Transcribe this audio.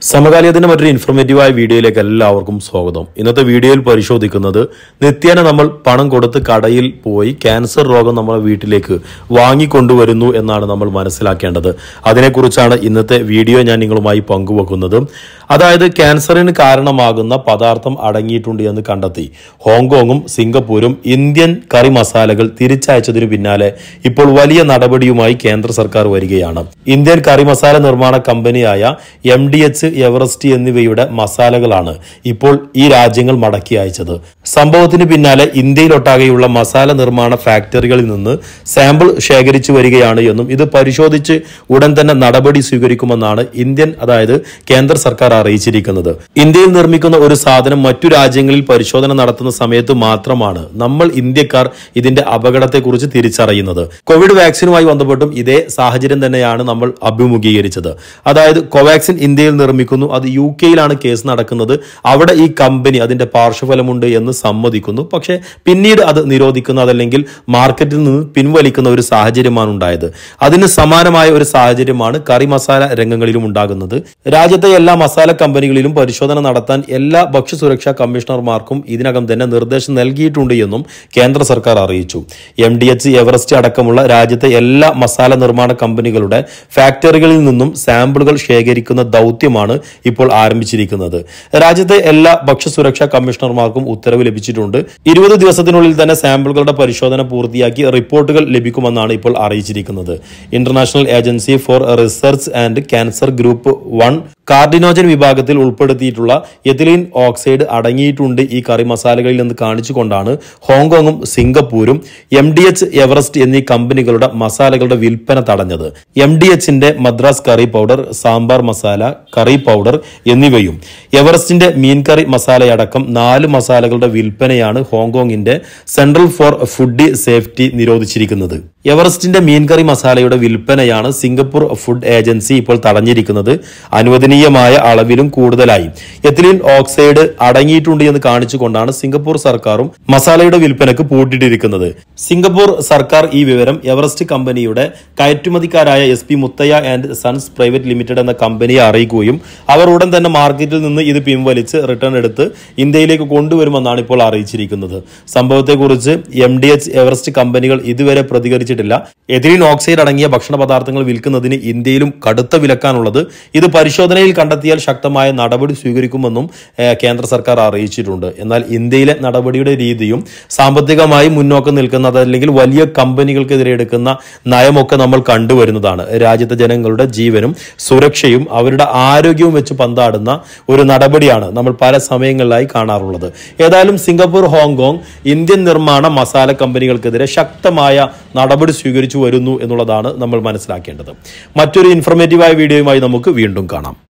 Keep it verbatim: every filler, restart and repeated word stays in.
സമകാലീനത്തിന്റെ മറ്റൊരു ഇൻഫോർമേറ്റീവായ വീഡിയോയിലേക്ക് എല്ലാവർക്കും സ്വാഗതം. ഇന്നത്തെ വീഡിയോയിൽ പരിശോധിക്കുന്നത് നിത്യേന നമ്മൾ പണം കൊടുത്ത് കടയിൽ പോയി ക്യാൻസർ രോഗം നമ്മുടെ വീട്ടിലേക്ക് വാങ്ങിക്കൊണ്ടുവരുന്നു എന്നാണ് നമ്മൾ മനസ്സിലാക്കേണ്ടത്. അതിനെക്കുറിച്ചാണ് ഇന്നത്തെ വീഡിയോ ഞാൻ നിങ്ങളുമായി പങ്കുവെക്കുന്നത്. അതായത് ക്യാൻസറിന് കാരണമാകുന്ന പദാർത്ഥം അടങ്ങിയിട്ടുണ്ട് എന്ന് കണ്ടെത്തി ഹോങ്കോങ്ങും സിംഗപ്പൂരും ഇന്ത്യൻ കറി മസാലകൾ തിരിച്ചയച്ചതിനു പിന്നാലെ ഇപ്പോൾ വലിയ നടപടിയുമായി കേന്ദ്ര സർക്കാർ വരികയാണ്. ഇന്ത്യൻ കറി മസാല നിർമ്മാണ കമ്പനിയായ എം ഡി എച്ച് എവറസ്റ്റ് എന്നിവയുടെ മസാലകളാണ് ഇപ്പോൾ ഈ രാജ്യങ്ങൾ മടക്കി അയച്ചത്. സംഭവത്തിന് പിന്നാലെ ഇന്ത്യയിലൊട്ടാകെയുള്ള മസാല നിർമ്മാണ ഫാക്ടറികളിൽ നിന്ന് സാമ്പിൾ ശേഖരിച്ചു വരികയാണ് എന്നും ഇത് പരിശോധിച്ച് ഉടൻ തന്നെ നടപടി സ്വീകരിക്കുമെന്നാണ് ഇന്ത്യൻ അതായത് കേന്ദ്ര സർക്കാർ അറിയിച്ചിരിക്കുന്നത്. ഇന്ത്യയിൽ നിർമ്മിക്കുന്ന ഒരു സാധനം മറ്റു രാജ്യങ്ങളിൽ പരിശോധന നടത്തുന്ന സമയത്ത് മാത്രമാണ് നമ്മൾ ഇന്ത്യക്കാർ ഇതിന്റെ അപകടത്തെക്കുറിച്ച് തിരിച്ചറിയുന്നത്. കോവിഡ് വാക്സിനുമായി ബന്ധപ്പെട്ടും ഇതേ സാഹചര്യം തന്നെയാണ് നമ്മൾ അഭിമുഖീകരിച്ചത്. അതായത് കോവാക്സിൻ ഇന്ത്യയിൽ നിർമ്മിക്കുന്നു, അത് യു കെയിലാണ് കേസ് നടക്കുന്നത്. അവിടെ ഈ കമ്പനി അതിന്റെ പാർശ്വഫലമുണ്ട് എന്ന് സമ്മതിക്കുന്നു, പക്ഷേ പിന്നീട് അത് നിരോധിക്കുന്ന അതല്ലെങ്കിൽ മാർക്കറ്റിൽ നിന്ന് പിൻവലിക്കുന്ന ഒരു സാഹചര്യമാണ് ഉണ്ടായത്. അതിന് സമാനമായ ഒരു സാഹചര്യമാണ് കറി മസാല രംഗങ്ങളിലും ഉണ്ടാകുന്നത്. രാജ്യത്തെ എല്ലാ മസാല കമ്പനികളിലും പരിശോധന നടത്താൻ എല്ലാ ഭക്ഷ്യസുരക്ഷാ കമ്മീഷണർമാർക്കും ഇതിനകം തന്നെ നിർദ്ദേശം നൽകിയിട്ടുണ്ട് എന്നും കേന്ദ്ര സർക്കാർ അറിയിച്ചു. എം ഡി എച്ച് എവറസ്റ്റ് അടക്കമുള്ള രാജ്യത്തെ എല്ലാ മസാല നിർമ്മാണ കമ്പനികളുടെ ഫാക്ടറികളിൽ നിന്നും സാമ്പിളുകൾ ശേഖരിക്കുന്ന ദൗത്യമാണ് ഇപ്പോൾ ആരംഭിച്ചിരിക്കുന്നത്. രാജ്യത്തെ എല്ലാ ഭക്ഷ്യസുരക്ഷാ കമ്മീഷണർമാർക്കും ഉത്തരവ് ലഭിച്ചിട്ടുണ്ട്. ഇരുപത് ദിവസത്തിനുള്ളിൽ തന്നെ സാമ്പിളുകളുടെ പരിശോധന പൂർത്തിയാക്കി റിപ്പോർട്ടുകൾ ലഭിക്കുമെന്നാണ് ഇപ്പോൾ അറിയിച്ചിരിക്കുന്നത്. International agency for research and cancer group one carcinogen വിഭാഗത്തിൽ ഉൾപ്പെടുത്തിയിട്ടുള്ള എഥിലീൻ ഓക്സൈഡ് അടങ്ങിയിട്ടുണ്ട് ഈ കറി മസാലകളിൽ നിന്ന് കാണിച്ചുകൊണ്ടാണ് ഹോങ്കോങ്ങും സിംഗപ്പൂരും എം ഡി എച്ച് എവറസ്റ്റ് എന്നീ കമ്പനികളുടെ മസാലകളുടെ വിൽപ്പന തടഞ്ഞത്. എം ഡി എച്ചിന്റെ Madras curry powder, sambar masala, curry powder എന്നിവയും എവറസ്റ്റിന്റെ മീൻകറി മസാലയടക്കം നാല് മസാലകളുടെ വിൽപ്പനയാണ് ഹോങ്കോങ്ങിന്റെ സെൻട്രൽ ഫോർ ഫുഡ് സേഫ്റ്റി നിരോധിച്ചിരിക്കുന്നത്. എവറസ്റ്റിന്റെ മീൻകറി മസാലയുടെ വിൽപ്പനയാണ് സിംഗപ്പൂർ ഫുഡ് ഏജൻസി ഇപ്പോൾ തടഞ്ഞിരിക്കുന്നത്. അനുവദനീയമായ അളവിലും കൂടുതലായി എഥിലീൻ ഓക്സൈഡ് അടങ്ങിയിട്ടുണ്ട് എന്ന് കാണിച്ചുകൊണ്ടാണ് സിംഗപ്പൂർ സർക്കാരും മസാലയുടെ വിൽപ്പനക്ക് പൂട്ടിയിട്ടിരിക്കുന്നത്. സിംഗപ്പൂർ സർക്കാർ ഈ വിവരം എവറസ്റ്റ് കമ്പനിയുടെ കയറ്റുമതിക്കാരായ S P Muthiah and sons private limited എന്ന കമ്പനിയെ അറിയിക്കുകയും അവർ ഉടൻ തന്നെ മാർക്കറ്റിൽ നിന്ന് ഇത് പിൻവലിച്ച് റിട്ടേൺ എടുത്ത് ഇന്ത്യയിലേക്ക് കൊണ്ടുവരുമെന്നാണ് ഇപ്പോൾ അറിയിച്ചിരിക്കുന്നത്. സംഭവത്തെക്കുറിച്ച് എം ഡി എച്ച് എവറസ്റ്റ് കമ്പനികൾ ഇതുവരെ പ്രതികരിച്ചിട്ടില്ല. എഥിലീൻ ഓക്സൈഡ് അടങ്ങിയ ഭക്ഷണ പദാർത്ഥങ്ങൾ വിൽക്കുന്നതിന് ഇന്ത്യയിലും കടുത്ത വിലക്കാണുള്ളത്. ഇത് പരിശോധനയിൽ കണ്ടെത്തിയാൽ ശക്തമായ നടപടി സ്വീകരിക്കുമെന്നും കേന്ദ്ര സർക്കാർ അറിയിച്ചിട്ടുണ്ട്. എന്നാൽ ഇന്ത്യയിലെ നടപടിയുടെ രീതിയും സാമ്പത്തികമായി മുന്നോക്കം നിൽക്കുന്ന അതല്ലെങ്കിൽ വലിയ കമ്പനികൾക്കെതിരെ എടുക്കുന്ന നയമൊക്കെ നമ്മൾ കണ്ടുവരുന്നതാണ്. രാജ്യത്തെ ജനങ്ങളുടെ ജീവനും സുരക്ഷയും അവരുടെ ആരോഗ്യവും വെച്ച് പന്താടുന്ന ഒരു നടപടിയാണ് നമ്മൾ പല സമയങ്ങളിലായി കാണാറുള്ളത്. ഏതായാലും സിംഗപ്പൂർ, ഹോങ്കോങ് ഇന്ത്യൻ നിർമ്മാണ മസാല കമ്പനികൾക്കെതിരെ ശക്തമായ നടപടി സ്വീകരിച്ചു വരുന്നു എന്നുള്ളതാണ് നമ്മൾ മനസ്സിലാക്കേണ്ടത്. മറ്റൊരു ഇൻഫോർമേറ്റീവായ വീഡിയോയുമായി നമുക്ക് വീണ്ടും കാണാം.